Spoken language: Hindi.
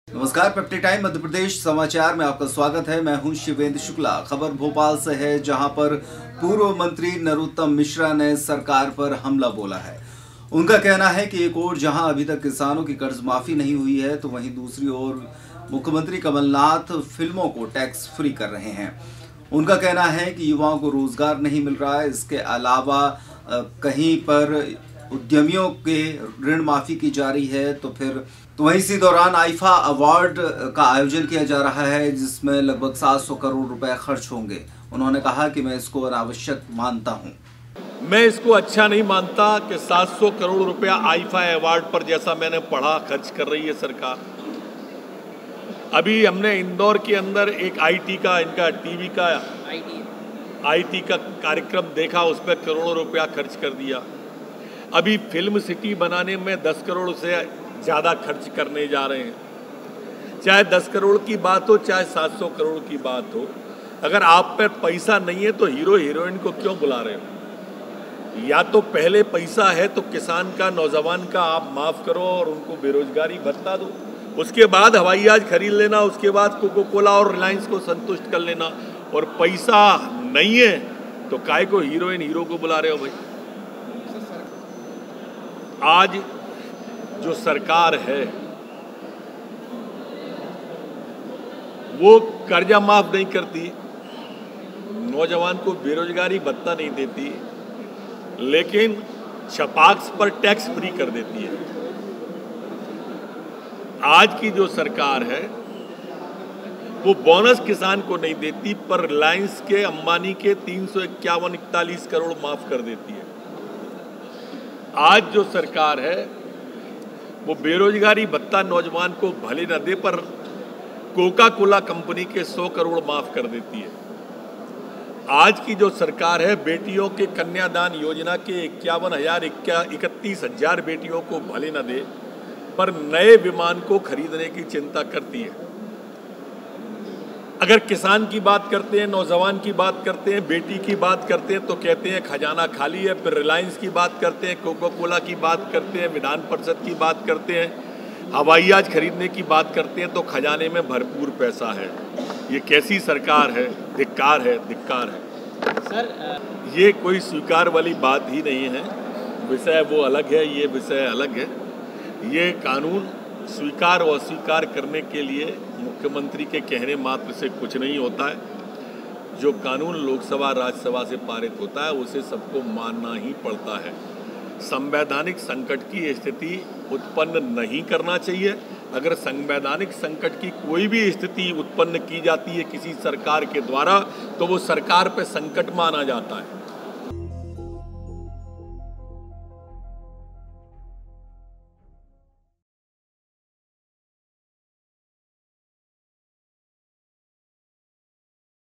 नमस्कार, पेप्टी टाइम मध्य प्रदेश समाचार में आपका स्वागत है। मैं हूं शिवेंद्र शुक्ला। खबर भोपाल से है, जहां पर पूर्व मंत्री नरोत्तम मिश्रा ने सरकार पर हमला बोला है। उनका कहना है कि एक ओर जहां अभी तक किसानों की कर्ज माफी नहीं हुई है, तो वहीं दूसरी ओर मुख्यमंत्री कमलनाथ फिल्मों को टैक्स फ्री कर रहे हैं। उनका कहना है कि युवाओं को रोजगार नहीं मिल रहा है। इसके अलावा कहीं पर उद्यमियों के ऋण माफी की जा रही है। तो वहीं इसी दौरान आईफा अवार्ड का आयोजन किया जा रहा है, जिसमें लगभग 700 करोड़ रुपए खर्च होंगे। उन्होंने कहा कि मैं इसको अनावश्यक मानता हूं। मैं इसको अच्छा नहीं मानता कि 700 करोड़ रुपया आईफा अवार्ड पर, जैसा मैंने पढ़ा, खर्च कर रही है सरकार। अभी हमने इंदौर के अंदर एक आईटी का, इनका टीवी का आईटी का कार्यक्रम देखा, उस पर करोड़ों रुपया खर्च कर दिया। अभी फिल्म सिटी बनाने में 10 करोड़ से ज़्यादा खर्च करने जा रहे हैं। चाहे 10 करोड़ की बात हो, चाहे 700 करोड़ की बात हो, अगर आप पर पैसा नहीं है तो हीरो हीरोइन को क्यों बुला रहे हो? या तो पहले पैसा है तो किसान का, नौजवान का आप माफ़ करो और उनको बेरोजगारी भत्ता दो। उसके बाद हवाई जहाज खरीद लेना, उसके बाद कोको कोला और रिलायंस को संतुष्ट कर लेना। और पैसा नहीं है तो काय को हीरोइन हीरो को बुला रहे हो भाई? आज जो सरकार है वो कर्जा माफ नहीं करती, नौजवान को बेरोजगारी भत्ता नहीं देती, लेकिन छपाक्स पर टैक्स फ्री कर देती है। आज की जो सरकार है वो बोनस किसान को नहीं देती, पर रिलायंस के, अंबानी के 351-41 करोड़ माफ कर देती है। आज जो सरकार है वो बेरोजगारी भत्ता नौजवान को भले न दे, पर कोका कोला कंपनी के 100 करोड़ माफ कर देती है। आज की जो सरकार है बेटियों के कन्यादान योजना के 31,000 बेटियों को भले न दे, पर नए विमान को खरीदने की चिंता करती है। अगर किसान की बात करते हैं, नौजवान की बात करते हैं, बेटी की बात करते हैं तो कहते हैं खजाना खाली है। फिर रिलायंस की बात करते हैं, कोको कोला की बात करते हैं, विधान परिषद की बात करते हैं, हवाई जहाज खरीदने की बात करते हैं तो खजाने में भरपूर पैसा है। ये कैसी सरकार है? धिक्कार है, धिक्कार है सर। ये कोई स्वीकार वाली बात ही नहीं है। विषय वो अलग है, ये विषय अलग है। ये कानून स्वीकार और अस्वीकार करने के लिए मुख्यमंत्री के कहने मात्र से कुछ नहीं होता है। जो कानून लोकसभा राज्यसभा से पारित होता है उसे सबको मानना ही पड़ता है। संवैधानिक संकट की स्थिति उत्पन्न नहीं करना चाहिए। अगर संवैधानिक संकट की कोई भी स्थिति उत्पन्न की जाती है किसी सरकार के द्वारा, तो वो सरकार पे संकट माना जाता है।